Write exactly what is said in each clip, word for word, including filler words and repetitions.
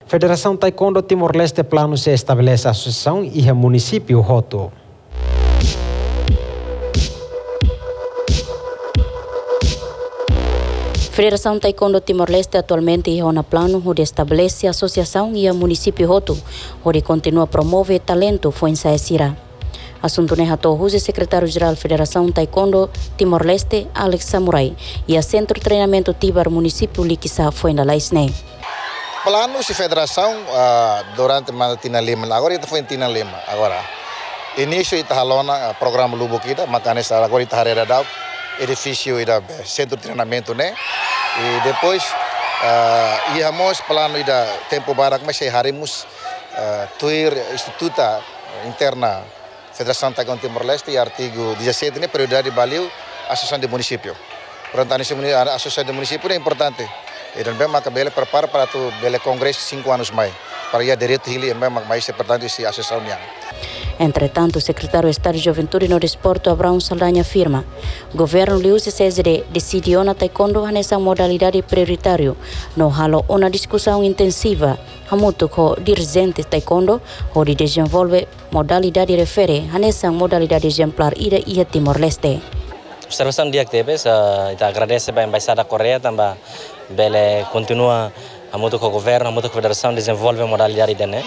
Federação Taekwondo Timor-Leste plano se estabelece a associação e o município Roto. Federação Taekwondo Timor-Leste atualmente é um plano onde estabelece a associação e o município Roto, onde continua a promover talento foi em Saesira. Assunto nehato o secretário-geral da Federação Taekwondo Timor-Leste, Alex Samurai, e a Centro de Treinamento Tibar Município Likisa foi na Laisne. Planos de federação uh, durante a Tina Lima, agora está foi em Tina Lima, agora. Início está halona programa Lubo kita, makanya agora está harera edifício e centro de treinamento, né? E depois uh, íamos plano da tempo barak mas haremos uh, tuir instituta interna Federação Taekwondo Timor-Leste e artigo dezessete, né? Prioridade Baliu, Associação de Município. Portanto, a Associação de Município é importante. E também a Bele prepara para o Bele Congresso cinco anos mais. Para ir direito ele é mais importante essa associação. Entretanto, o secretário de Estado de Juventude e no Desporto, Abraão Saldanha, afirma: o governo Liu C C D decidiu na taekwondo nessa modalidade prioritária. No halo uma discussão intensiva, muito com dirigentes taekwondo, onde desenvolve modalidade refere a nessa modalidade exemplar ida e Timor-Leste. Observação de actividades, kita agradece a embaixada da Coreia também, bele continua a muito com o governo, a muito com a federação desenvolve a modalidade dele.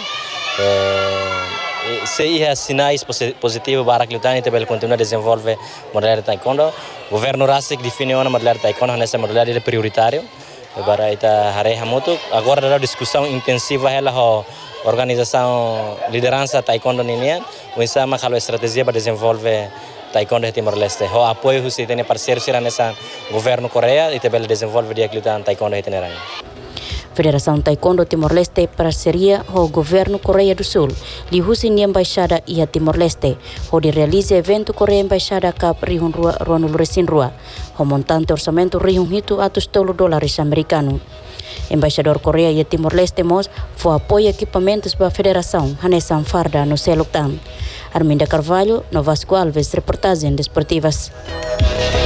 Se há sinais positivos para que o Tani também continua a desenvolver a modalidade taekwondo, o governo Rasik definiu uma modalidade taekwondo nessa modalidade prioritária. Para ita hareha muito. Agora a discussão intensiva ela a organização liderança taekwondo ninia, o insama kalau estratégia para desenvolver taekwondo em Timor-Leste. O apoio que se tem parceiro será nessa governo Coreia e também desenvolve dia que taekwondo em Timor-Leste. Federação Taekwondo Timor-Leste parceria com o governo Coreia do Sul, de Husin Embaixada e a Timor-Leste, onde realiza evento Coreia Embaixada Cap Rihun Rua Ruanul Resin Rua, o montante orçamento Rihun Hito atos tolo dólares americanos. Embaixador Coreia e Timor-Leste Mos foi apoio equipamentos para a Federação Hanesan Farda no Seloctan. Arminda Carvalho, Novasco Alves, reportagem desportivas.